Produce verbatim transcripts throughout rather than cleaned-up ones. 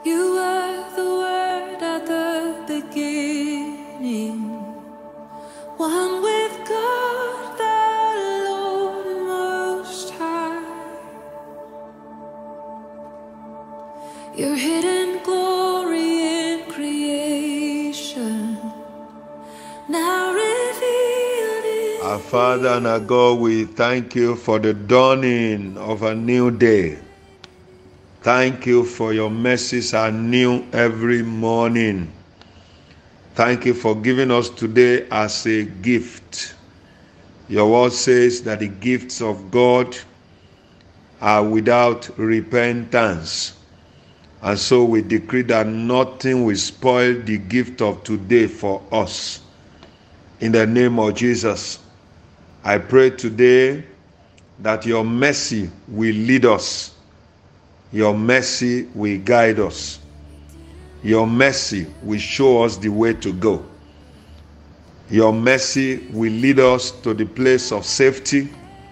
You were the Word at the beginning, one with God the Lord Most High. Your hidden glory in creation, now revealed in Our Father and our God, we thank you for the dawning of a new day. Thank you for your mercies are new every morning. Thank you for giving us today as a gift. Your word says that the gifts of God are without repentance. And so we decree that nothing will spoil the gift of today for us. In the name of Jesus, I pray today that your mercy will lead us. Your mercy will guide us. Your mercy will show us the way to go. Your mercy will lead us to the place of safety.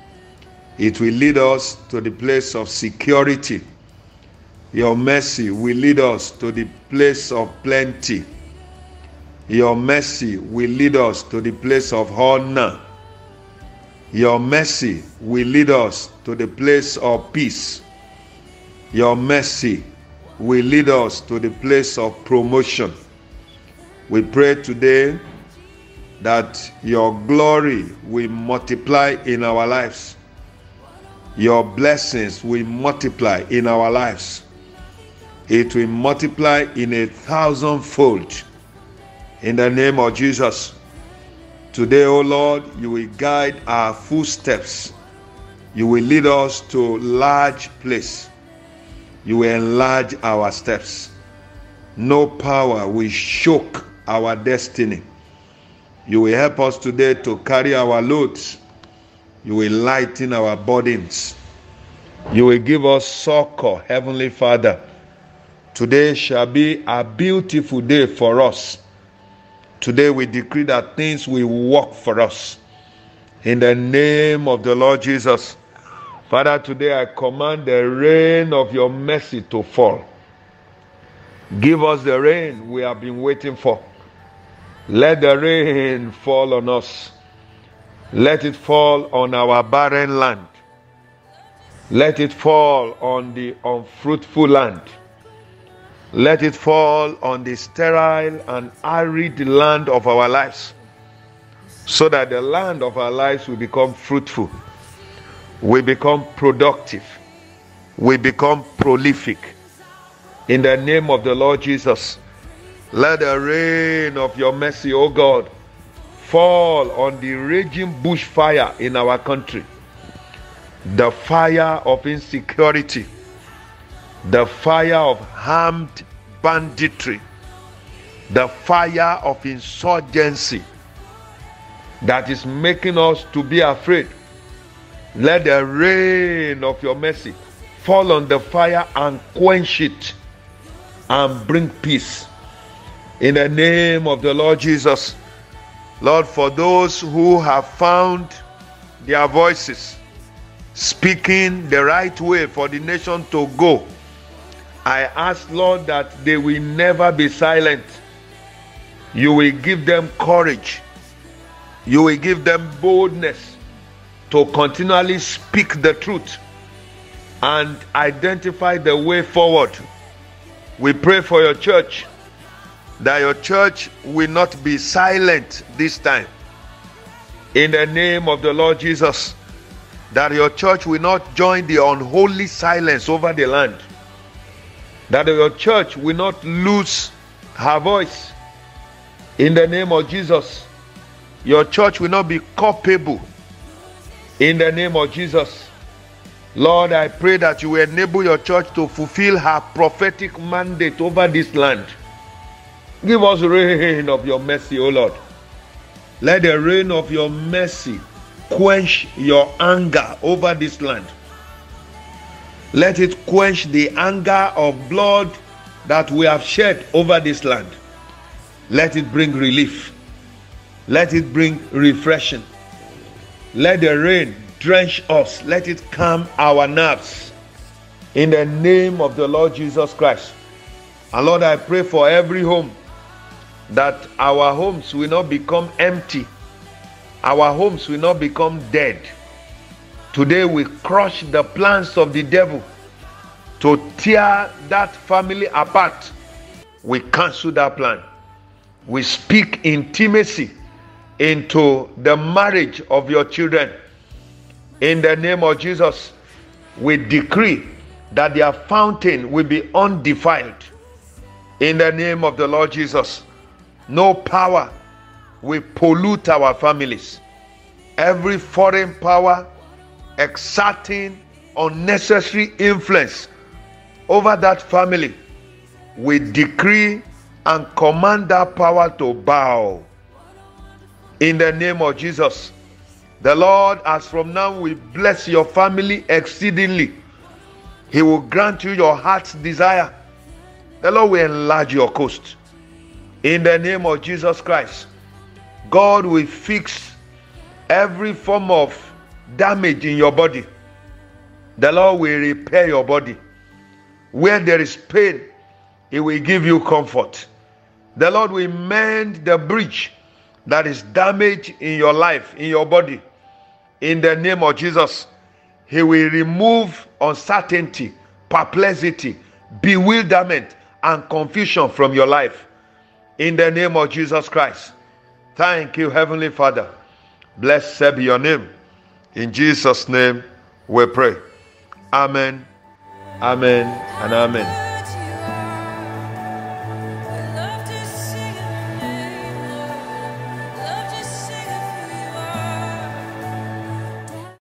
It will lead us to the place of security. Your mercy will lead us to the place of plenty. Your mercy will lead us to the place of honor. Your mercy will lead us to the place of peace. Your mercy will lead us to the place of promotion. We pray today that your glory will multiply in our lives. Your blessings will multiply in our lives. It will multiply in a thousandfold. In the name of Jesus. Today, O Lord, you will guide our footsteps. You will lead us to large place. You will enlarge our steps. No power will choke our destiny. You will help us today to carry our loads. You will lighten our burdens. You will give us succor, Heavenly Father. Today shall be a beautiful day for us. Today we decree that things will work for us. In the name of the Lord Jesus. Father, today I command the rain of your mercy to fall. Give us the rain we have been waiting for. Let the rain fall on us. Let it fall on our barren land. Let it fall on the unfruitful land. Let it fall on the sterile and arid land of our lives, so that the land of our lives will become fruitful. We become productive. We become prolific. In the name of the Lord Jesus, let the rain of your mercy, O God, fall on the raging bushfire in our country. The fire of insecurity. The fire of armed banditry. The fire of insurgency that is making us to be afraid. Let the rain of your mercy fall on the fire and quench it and bring peace. In the name of the Lord Jesus. Lord, for those who have found their voices speaking the right way for the nation to go, I ask, Lord, that they will never be silent. You will give them courage. You will give them boldness to continually speak the truth and identify the way forward. We pray for your church, that your church will not be silent this time. In the name of the Lord Jesus, that your church will not join the unholy silence over the land. That your church will not lose her voice. In the name of Jesus, your church will not be culpable. In the name of Jesus, Lord, I pray that you will enable your church to fulfill her prophetic mandate over this land. Give us rain of your mercy, O Lord. Let the rain of your mercy quench your anger over this land. Let it quench the anger of blood that we have shed over this land. Let it bring relief. Let it bring refreshing. Let the rain drench us. Let it calm our nerves. In the name of the Lord Jesus Christ. And Lord, I pray for every home that our homes will not become empty. Our homes will not become dead. Today we crush the plans of the devil to tear that family apart. We cancel that plan. We speak intimacy into the marriage of your children. In the name of Jesus, we decree that their fountain will be undefiled. In the name of the Lord Jesus, no power will pollute our families. Every foreign power exerting unnecessary influence over that family, we decree and command that power to bow. In the name of Jesus, the Lord, as from now, will bless your family exceedingly. He will grant you your heart's desire. The Lord will enlarge your coast. In the name of Jesus Christ, God will fix every form of damage in your body. The Lord will repair your body. Where there is pain, He will give you comfort. The Lord will mend the breach that is damaged in your life, in your body. In the name of Jesus, He will remove uncertainty, perplexity, bewilderment, and confusion from your life. In the name of Jesus Christ. Thank you, Heavenly Father. Blessed be your name. In Jesus' name we pray. Amen, amen, and amen.